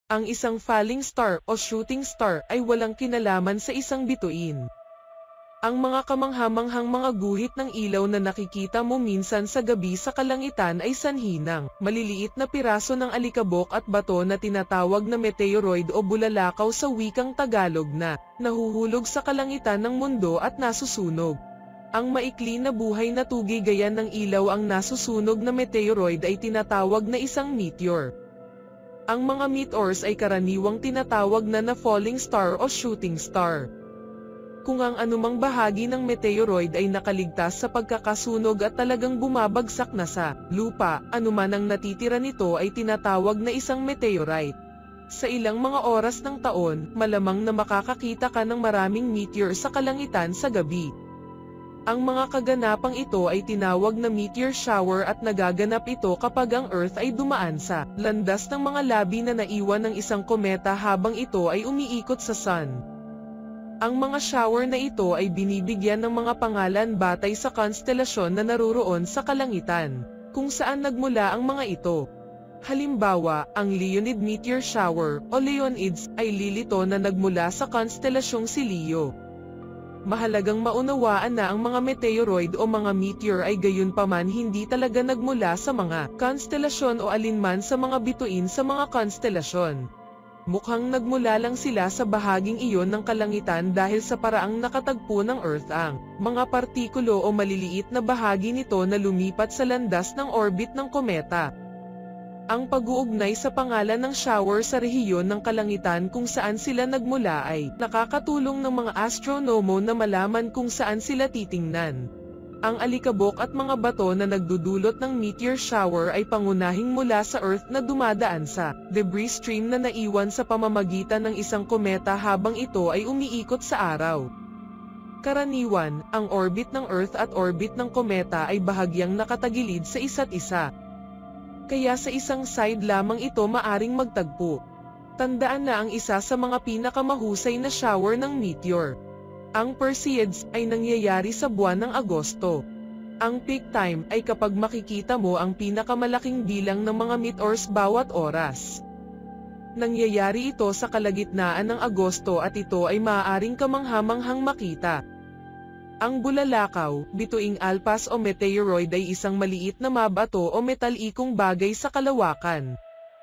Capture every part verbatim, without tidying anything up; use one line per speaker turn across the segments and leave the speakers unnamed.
Ang isang falling star o shooting star ay walang kinalaman sa isang bituin. Ang mga kamanghamanghang mga guhit ng ilaw na nakikita mo minsan sa gabi sa kalangitan ay sanhi ng maliliit na piraso ng alikabok at bato na tinatawag na meteoroid o bulalakaw sa wikang Tagalog na nahuhulog sa kalangitan ng mundo at nasusunog. Ang maikli na buhay na tugigayan ng ilaw ang nasusunog na meteoroid ay tinatawag na isang meteor. Ang mga meteors ay karaniwang tinatawag na na falling star o shooting star. Kung ang anumang bahagi ng meteoroid ay nakaligtas sa pagkakasunog at talagang bumabagsak na sa lupa, anuman ang natitira nito ay tinatawag na isang meteorite. Sa ilang mga oras ng taon, malamang na makakakita ka ng maraming meteor sa kalangitan sa gabi. Ang mga kaganapang ito ay tinawag na meteor shower at nagaganap ito kapag ang Earth ay dumaan sa landas ng mga labi na naiwan ng isang kometa habang ito ay umiikot sa Sun. Ang mga shower na ito ay binibigyan ng mga pangalan batay sa konstelasyon na naroroon sa kalangitan, kung saan nagmula ang mga ito. Halimbawa, ang Leonid meteor shower o Leonids ay lilito na nagmula sa konstelasyong si Leo. Mahalagang maunawaan na ang mga meteoroid o mga meteor ay gayunpaman hindi talaga nagmula sa mga konstelasyon o alinman sa mga bituin sa mga konstelasyon. Mukhang nagmula lang sila sa bahaging iyon ng kalangitan dahil sa paraang nakatagpo ng Earth ang mga partikulo o maliliit na bahagi nito na lumipat sa landas ng orbit ng kometa. Ang pag-uugnay sa pangalan ng shower sa rehiyon ng kalangitan kung saan sila nagmula ay nakakatulong ng mga astronomo na malaman kung saan sila titingnan. Ang alikabok at mga bato na nagdudulot ng meteor shower ay pangunahing mula sa Earth na dumadaan sa debris stream na naiwan sa pamamagitan ng isang kometa habang ito ay umiikot sa araw. Karaniwan, ang orbit ng Earth at orbit ng kometa ay bahagyang nakatagilid sa isa't isa. Kaya sa isang side lamang ito maaring magtagpo. Tandaan na ang isa sa mga pinakamahusay na shower ng meteor, ang Perseids, ay nangyayari sa buwan ng Agosto. Ang peak time ay kapag makikita mo ang pinakamalaking bilang ng mga meteors bawat oras. Nangyayari ito sa kalagitnaan ng Agosto at ito ay maaaring kamanghamanghang makita. Ang bulalakaw, bituing alpas o meteoroid ay isang maliit na mabato o metalikong bagay sa kalawakan.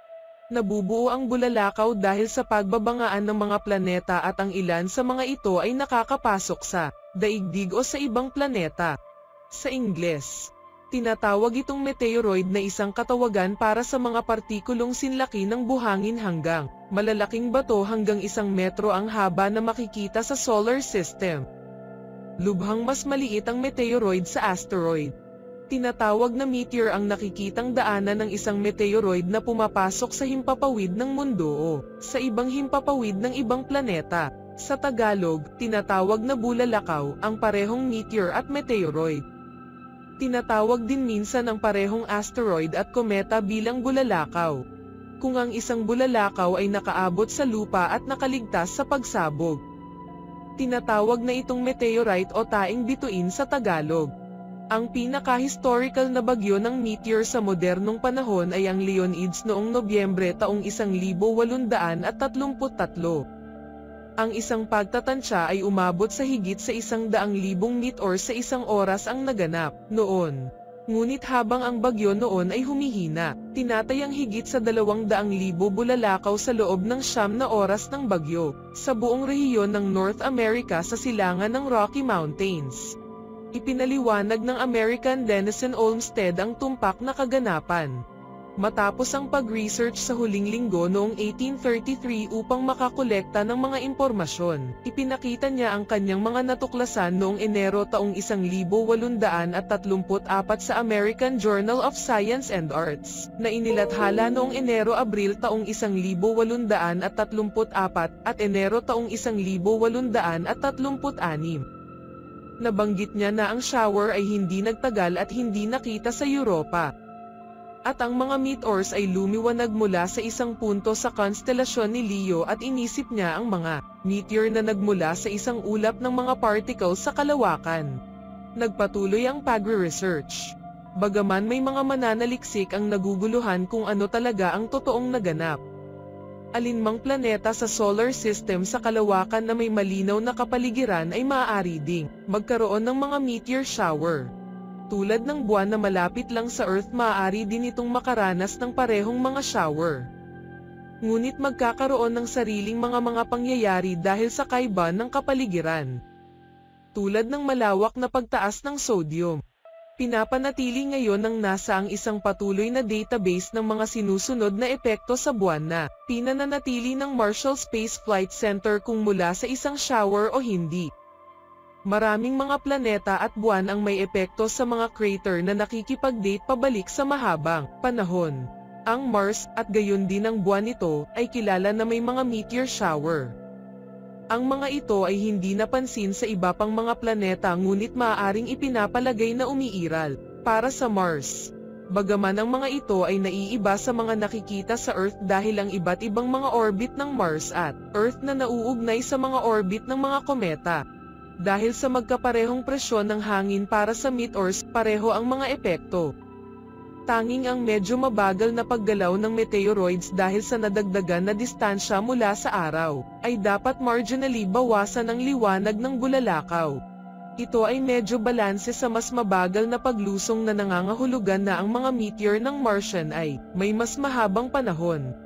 Nabubuo ang bulalakaw dahil sa pagbabangaan ng mga planeta at ang ilan sa mga ito ay nakakapasok sa daigdig o sa ibang planeta. Sa Ingles, tinatawag itong meteoroid na isang katawagan para sa mga partikulong sinlaki ng buhangin hanggang malalaking bato hanggang isang metro ang haba na makikita sa solar system. Lubhang mas maliit ang meteoroid sa asteroid. Tinatawag na meteor ang nakikitang daanan ng isang meteoroid na pumapasok sa himpapawid ng mundo o sa ibang himpapawid ng ibang planeta. Sa Tagalog, tinatawag na bulalakaw ang parehong meteor at meteoroid. Tinatawag din minsan ang parehong asteroid at kometa bilang bulalakaw. Kung ang isang bulalakaw ay nakaabot sa lupa at nakaligtas sa pagsabog, tinatawag na itong meteorite o taing bituin sa Tagalog. Ang pinaka-historical na bagyo ng meteor sa modernong panahon ay ang Leonids noong Nobyembre taong isang libo walundaan at tatlumput tatlo. Ang isang pagtatansya ay umabot sa higit sa isang daang libong meteor sa isang oras ang naganap noon. Ngunit habang ang bagyo noon ay humihina, tinatayang higit sa dalawang daang libo bulalakaw sa loob ng siyam na oras ng bagyo, sa buong rehiyon ng North America sa silangan ng Rocky Mountains. Ipinaliwanag ng American Denison Olmsted ang tumpak na kaganapan. Matapos ang pag-research sa huling linggo noong eighteen thirty-three upang makakolekta ng mga impormasyon, ipinakita niya ang kanyang mga natuklasan noong Enero taong isang libo walundaan at tatlumput apat sa American Journal of Science and Arts, na inilathala noong Enero-Abril taong isang libo walundaan at tatlumput apat at Enero taong isang libo walundaan at tatlumput anim. Nabanggit niya na ang shower ay hindi nagtagal at hindi nakita sa Europa. At ang mga meteors ay lumiwanag mula sa isang punto sa konstelasyon ni Leo at inisip niya ang mga meteor na nagmula sa isang ulap ng mga particles sa kalawakan. Nagpatuloy ang pagre-research. Bagaman may mga mananaliksik ang naguguluhan kung ano talaga ang totoong naganap. alinmang planeta sa solar system sa kalawakan na may malinaw na kapaligiran ay maaari ding magkaroon ng mga meteor shower. Tulad ng buwan na malapit lang sa Earth, maaari din itong makaranas ng parehong mga shower. Ngunit magkakaroon ng sariling mga mga pangyayari dahil sa kaiba ng kapaligiran. Tulad ng malawak na pagtaas ng sodium. Pinapanatili ngayon ng NASA ang isang patuloy na database ng mga sinusunod na epekto sa buwan na pinananatili ng Marshall Space Flight Center kung mula sa isang shower o hindi. Maraming mga planeta at buwan ang may epekto sa mga crater na nakikipag-date pabalik sa mahabang panahon. Ang Mars, at gayon din ang buwan nito, ay kilala na may mga meteor shower. Ang mga ito ay hindi napansin sa iba pang mga planeta ngunit maaaring ipinapalagay na umiiral para sa Mars. Bagaman ang mga ito ay naiiba sa mga nakikita sa Earth dahil ang iba't ibang mga orbit ng Mars at Earth na nauugnay sa mga orbit ng mga kometa. Dahil sa magkaparehong presyon ng hangin para sa meteors, pareho ang mga epekto. Tanging ang medyo mabagal na paggalaw ng meteoroids dahil sa nadagdagan na distansya mula sa araw, ay dapat marginally bawasan ang liwanag ng bulalakaw. Ito ay medyo balanse sa mas mabagal na paglusong na nangangahulugan na ang mga meteor ng Martian ay may mas mahabang panahon.